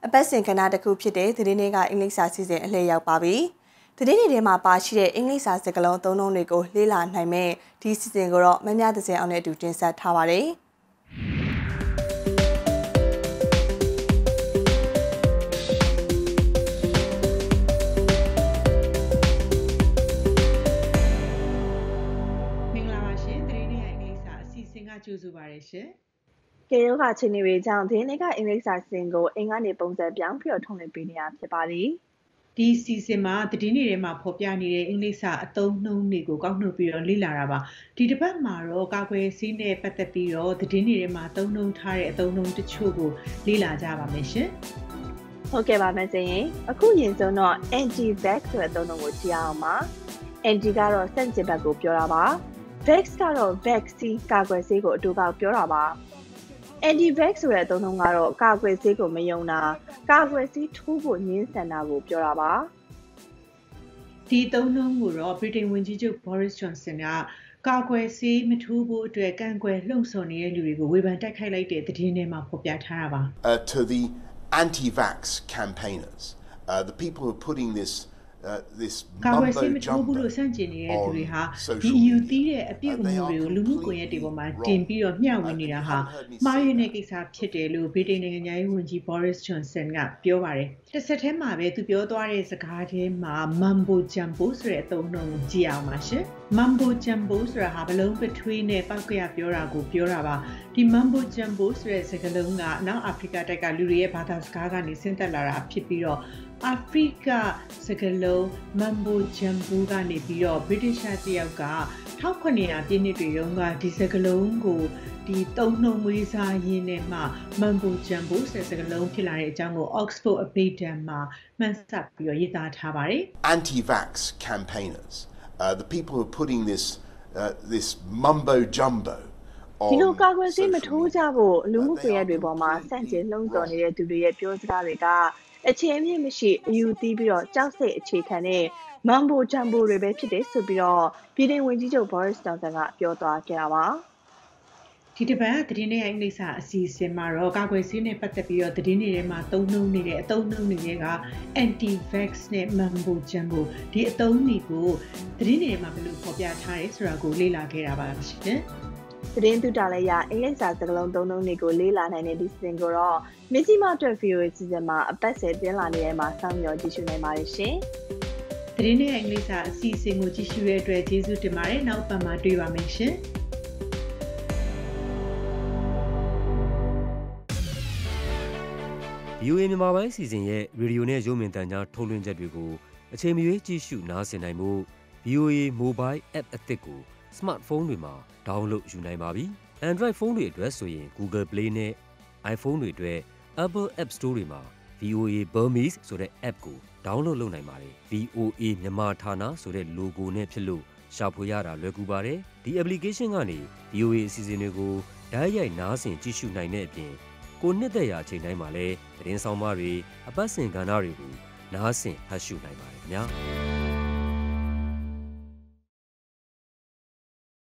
အပတ်စဉ်ကဏ္ဍတစ်ခုဖြစ်တဲ့သတင်းတွေကအင်္ဂလိပ်စာစီစဉ်အလှည့်ရောက်ပါပြီ။သတင်းတွေထဲမှာပါရှိတဲ့အင်္ဂလိပ်စာစကားလုံးသုံးနှုန်းတွေကိုလေ့လာနိုင်မဲ့ဒီစီစဉ်ကိုတော့မမြသစင်အောင်နဲ့အတူတင်ဆက်ထားပါတယ်။ကျူစုပါရရှင်။ကေရောကချင်းနေကြောင့်ဒီနေ့ကအင်္ဂလိပ်စာစင်ကိုအင်္ဂါနေပုံစံပြောင်းပြီးတော့ထုံးလင်းပေးနေရဖြစ်ပါလိမ့်။ဒီစီစဉ်မှာသတင်းတွေထဲမှာဖော်ပြနေတဲ့အင်္ဂလိပ်စာအသုံးနှုန်းတွေကိုကောက်နှုတ်ပြီးတော့လေ့လာတာပါ။ဒီတစ်ပတ်မှာတော့ကာကွယ်ဆေးနဲ့ပတ်သက်ပြီးတော့သတင်းတွေထဲမှာသုံးနှုန်းထားတဲ့အသုံးနှုန်းတချို့ကိုလေ့လာကြပါမယ်ရှင်။ဟုတ်ကဲ့ပါမယ်ရှင်။အခုရင်ဆုံးတော့ anti-vax ဆိုတဲ့အသုံးနှုန်းကိုကြည့်အောင်ပါ။ anti ကတော့ဆန့်ကျင်ဘက်ကိုပြောတာပါ။ vax ကတော့ vaccine ကာကွယ်ဆေးကိုအတူပေါက်ပြောတာပါ anti-vax ဆိုတဲ့အသုံးနှုန်းကတော့ကာကွယ်ဆေးကိုမယုံတာကာကွယ်ဆေးထိုးဖို့ငြင်းဆန်တာကိုပြောတာပါဒီသုံးနှုန်းကိုတော့ဗြိတိန်ဝန်ကြီးချုပ် Boris Johnson ကကာကွယ်ဆေးမထိုးဖို့အတွက်ကန့်ကွက်လှုံ့ဆော်နေတဲ့လူတွေကိုဝေဖန်တိုက်ခိုက်လိုက်တဲ့သတင်းထဲမှာဖော်ပြထားတာပါ To the anti-vax campaigners the people who are putting this ကာကွယ်ဆေးမထိုးဘူးလို့စန့်ကျင်နေတဲ့သူတွေဟာဒီယူသီးတဲ့အပြစ်အမှုတွေကိုလူမှုကွန်ရက်တွေပေါ်မှာတင်ပြီးတော့မျှဝေနေတာဟာမှားယွင်းတဲ့ကိစ္စဖြစ်တယ်လို့ဗြိတိန်နိုင်ငံသားဝန်ကြီး Boris Johnson ကပြောပါတယ်။တစ်ဆက်တည်းမှာပဲသူပြောသွားတဲ့စကားထဲမှာ Mumbo Jumbo ဆိုတဲ့အသုံးအနှုန်းကိုကြည့်အောင်ပါရှင်။ Mumbo Jumbo ဆိုတာဟာဘလုံးပထွေးနဲ့ပောက်ကရပြောတာကိုပြောတာပါ။ဒီ Mumbo Jumbo ဆိုတဲ့စကားလုံးကနောက်အာဖရိကတိုက်ကလူတွေရဲ့ဘာသာစကားကနေဆင်းသက်လာတာဖြစ်ပြီးတော့အာဖရိကစကားလုံး Mumbo Jumbo ကနေပြီးတော့ British တယောက်က1900ပြည့်နှစ်တွေတုန်းကဒီစကားလုံးကိုဒီသုံးနှုန်းမွေးစားရင်းနဲ့မှ Mumbo Jumbo ဆိုတဲ့စကားလုံးဖြစ်လာတဲ့အကြောင်းကို Oxford အပိဓာန်မှာမှတ်စပ်ပြီးတော့ရေးသားထားပါတယ်။ Anti-vax campaigners the people who are putting this mumbo jumbo ဒီလိုကာကွယ်ဆေးမထိုးကြဖို့လူမှုကွန်ရက်တွေပေါ်မှာစန့်ကျင်လှုံ့ဆော်နေတဲ့သူတွေရဲ့ပြောစကားတွေကအခြေအမြစ်မရှိအယူသီးပြီးတော့ကြောက်စိတ်အခြေခံတဲ့မမ်ဘိုဂျမ်ဘိုတွေပဲဖြစ်တယ်ဆိုပြီးတော့ပြည်ထောင်ဝန်ကြီးချုပ် Boris Johnson ကပြောသွားခဲ့တာပါဒီတစ်ပတ်သတင်းနဲ့အင်္ဂလိပ်စာအစီအစဉ်မှာတော့ကာကွယ်ဆေးနဲ့ပတ်သက်ပြီးတော့သတင်းတွေထဲမှာသုံးနှုန်းနေတဲ့အသုံးနှုန်းတွေက anti-vax နဲ့ mumbo jumbo ဒီအသုံးတွေကိုသတင်းတွေထဲမှာဘယ်လိုဖော်ပြထားရဲဆိုတာကိုလေ့လာခဲ့တာပါရှင်သတင်းတူတာလည်းရအင်္ဂလိပ်စာစကားလုံးသုံးနှုန်းတွေကိုလေ့လာနိုင်တဲ့ဒီစင်ကိုတော့ MizzimaTV စီစဉ်မှာအပတ်စဉ်တင်လာနေတဲ့မှာစောင့်မျှော်ကြည့်ရှုနိုင်ပါတယ်ရှင်။သတင်းနဲ့အင်္ဂလိပ်စာအစီအစဉ်ကိုကြည့်ရှုရတဲ့အတွက်ကျေးဇူးတင်ပါတယ်။နောက်ပတ်မှာတွေ့ပါမယ်ရှင်။ VOA မြန်မာပိုင်းစီစဉ်ရဲ့ရေဒီယိုနဲ့ရုပ်မြင်သံကြားထုတ်လွှင့်ချက်တွေကိုအချိန်မရွေးကြည့်ရှုနားဆင်နိုင်မှု VOA Mobile App အသစ်ကို Smartphone တွေမှာ download ယူနိုင်ပါပြီ။ Android ဖုန်းတွေအတွက်ဆိုရင် Google Play နဲ့ iPhone တွေအတွက် Apple App Store တွေမှာ VOA Burmese ဆိုတဲ့ app ကို download လုပ်နိုင်ပါတယ်။ VOA မြန်မာဌာနဆိုတဲ့ logo နဲ့ဖြစ်လို့ရှာဖွေရတာလွယ်ကူပါတယ်။ဒီ application ကနေ VOA အစီအစဉ်တွေကိုဓာတ်ရိုက်နားဆင်ကြည့်ရှုနိုင်တဲ့အပြင်ကိုနှစ်သက်ရာအချိန်တိုင်းမှာလည်းသတင်းဆောင်မတွေအပတ်စဉ်ကဏ္ဍတွေကိုနားဆင်ဖတ်ရှုနိုင်ပါတယ်ခင်ဗျာ။